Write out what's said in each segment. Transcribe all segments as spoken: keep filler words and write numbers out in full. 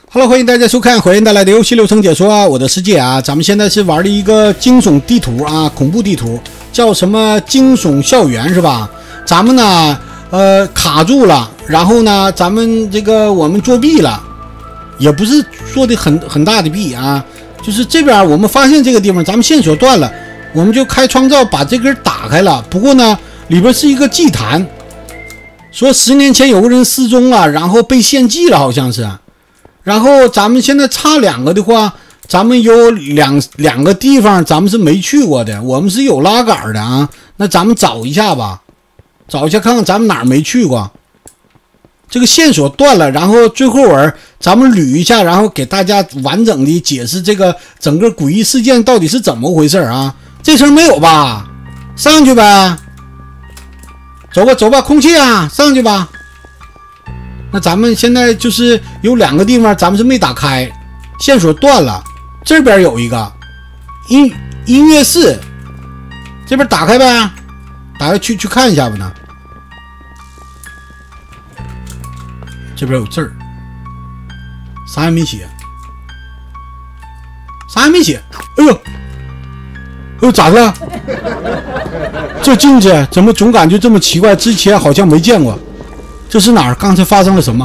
Hello， 欢迎大家收看火焰带来的游戏流程解说啊，我的世界啊，咱们现在是玩的一个惊悚地图啊，恐怖地图，叫什么惊悚校园是吧？咱们呢，呃，卡住了，然后呢，咱们这个我们作弊了，也不是做的很很大的弊啊，就是这边我们发现这个地方，咱们线索断了，我们就开创造把这根打开了。不过呢，里边是一个祭坛，说十年前有个人失踪了，然后被献祭了，好像是。然后咱们现在差两个的话，咱们有两两个地方咱们是没去过的，我们是有拉杆的啊。那咱们找一下吧，找一下看看咱们哪儿没去过。这个线索断了，然后最后儿咱们捋一下，然后给大家完整的解释这个整个诡异事件到底是怎么回事啊？这层没有吧？上去呗，走吧走吧，空气啊，上去吧。那咱们现在就是有两个地方咱们是没打开，线索断了。这边有一个音音乐室，这边打开呗，打开去去看一下吧呢。这边有字儿，啥也没写，啥也没写。哎呦，哎呦，咋的了？这镜子怎么总感觉这么奇怪？之前好像没见过。这是哪儿？刚才发生了什么？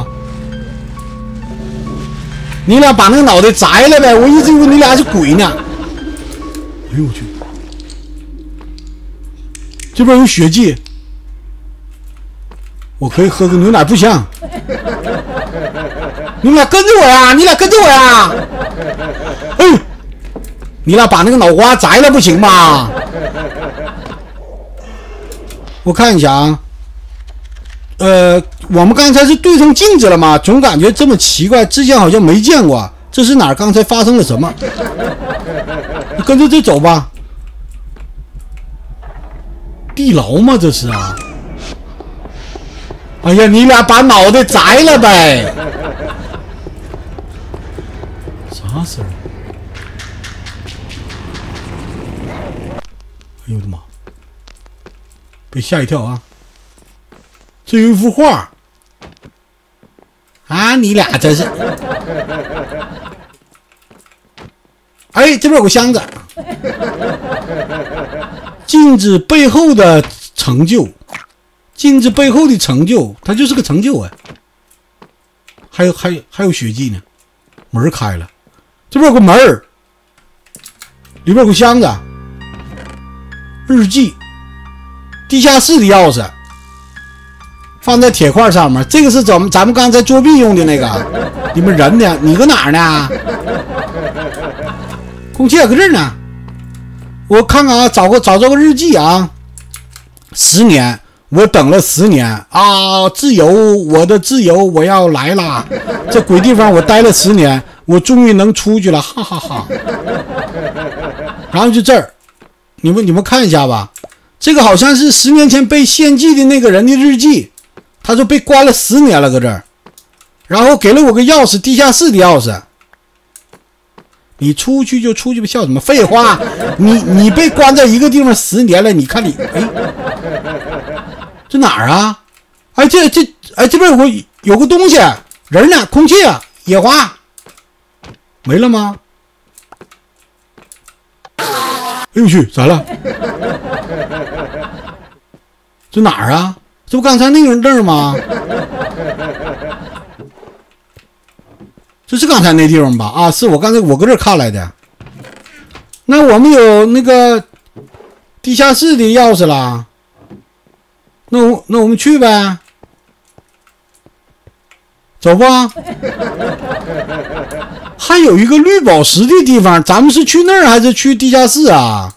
你俩把那个脑袋摘了呗！我一直以为你俩是鬼呢。哎呦我去！这边有血迹，我可以喝个牛奶，不香。你俩跟着我呀！你俩跟着我呀！哎，你俩把那个脑瓜摘了不行吗？我看一下啊。呃，我们刚才是对上镜子了吗？总感觉这么奇怪，之前好像没见过。这是哪儿？刚才发生了什么？你跟着这走吧。地牢吗？这是啊！哎呀，你俩把脑袋摘了呗！啥事儿？哎呦我的妈！被吓一跳啊！这有一幅画啊！你俩真是……哎，这边有个箱子，镜子背后的成就，镜子背后的成就，它就是个成就啊！还有还有还有血迹呢，门开了，这边有个门儿，里边有个箱子，日记，地下室的钥匙。放在铁块上面，这个是咱们咱们刚才作弊用的那个。你们人呢？你搁哪儿呢？空气也搁这儿呢。我看看啊，找个找这个日记啊。十年，我等了十年啊！自由，我的自由，我要来啦！这鬼地方我待了十年，我终于能出去了，哈哈哈。然后就这儿，你们你们看一下吧。这个好像是十年前被献祭的那个人的日记。他说被关了十年了，搁这儿，然后给了我个钥匙，地下室的钥匙。你出去就出去吧，笑什么废话？你你被关在一个地方十年了，你看你，哎，这哪儿啊？哎，这这哎这边有个有个东西，人呢？空气啊，野花，没了吗？哎呦我去，咋了？这哪儿啊？这不刚才那个地儿吗？这是刚才那地方吧？啊，是我刚才我搁这儿看来的。那我们有那个地下室的钥匙了，那我那我们去呗，走吧。还有一个绿宝石的地方，咱们是去那儿还是去地下室啊？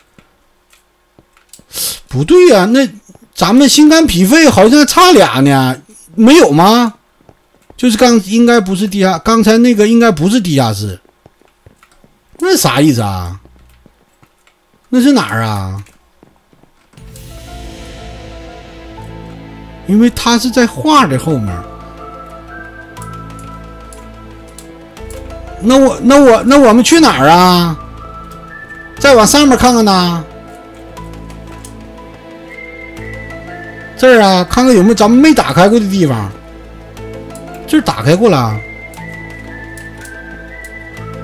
不对呀、啊，那。咱们心肝脾肺好像差俩呢，没有吗？就是刚应该不是地下，刚才那个应该不是地下室，那啥意思啊？那是哪儿啊？因为它是在画的后面。那我那我那我们去哪儿啊？再往上面看看呢？这儿啊，看看有没有咱们没打开过的地方。这儿打开过了，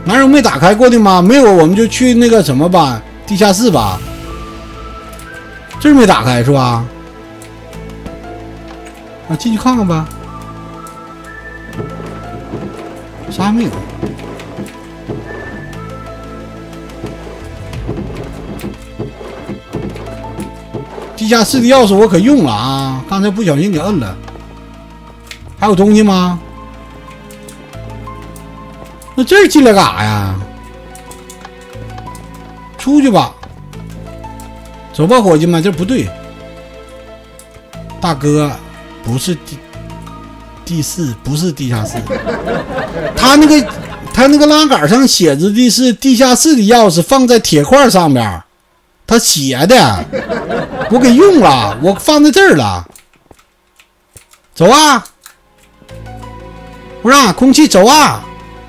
哪有没打开过的吗？没有，我们就去那个什么吧，地下室吧。这儿没打开是吧？啊，进去看看吧。啥也没有。地下室的钥匙我可用了啊，刚才不小心给摁了。还有东西吗？那这儿进来干啥呀？出去吧，走吧，伙计们，这不对。大哥，不是地地四，不是地下室。他那个他那个拉杆上写着的是地下室的钥匙，放在铁块上面，他写的，我给用了，我放在这儿了。走啊！我让空气走啊！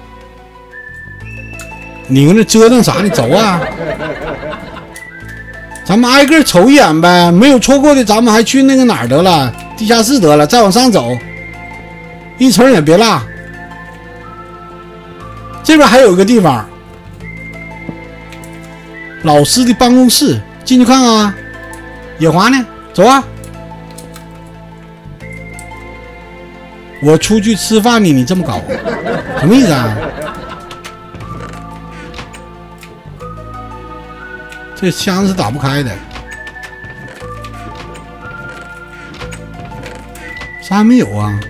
你搁那折腾啥呢？走啊！咱们挨个瞅一眼呗，没有错过的，咱们还去那个哪儿得了？地下室得了，再往上走，一层也别落。这边还有一个地方，老师的办公室，进去看看啊。野华呢？走啊！我出去吃饭呢，你这么搞，什么意思啊？这箱子是打不开的，啥也没有啊！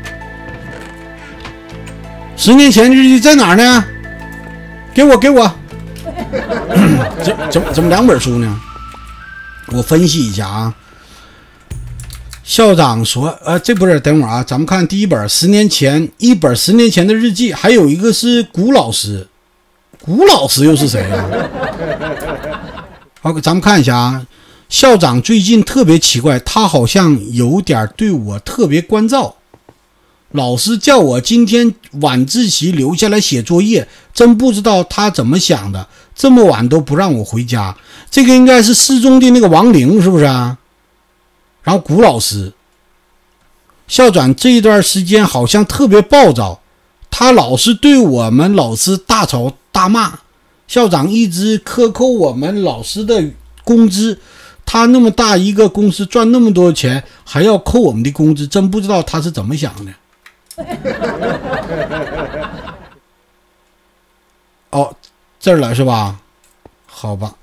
十年前日记在哪儿呢？给我，给我！怎怎怎么两本书呢？我分析一下啊。校长说：“呃，这不是，等会儿啊，咱们看第一本，十年前一本十年前的日记，还有一个是古老师，古老师又是谁啊？”好，咱们看一下啊，校长最近特别奇怪，他好像有点对我特别关照。老师叫我今天晚自习留下来写作业，真不知道他怎么想的，这么晚都不让我回家。这个应该是失踪的那个亡灵，是不是啊？然后古老师，校长这一段时间好像特别暴躁，他老是对我们老师大吵大骂。校长一直克扣我们老师的工资，他那么大一个公司赚那么多钱，还要扣我们的工资，真不知道他是怎么想的。哦，这儿了是吧？好吧。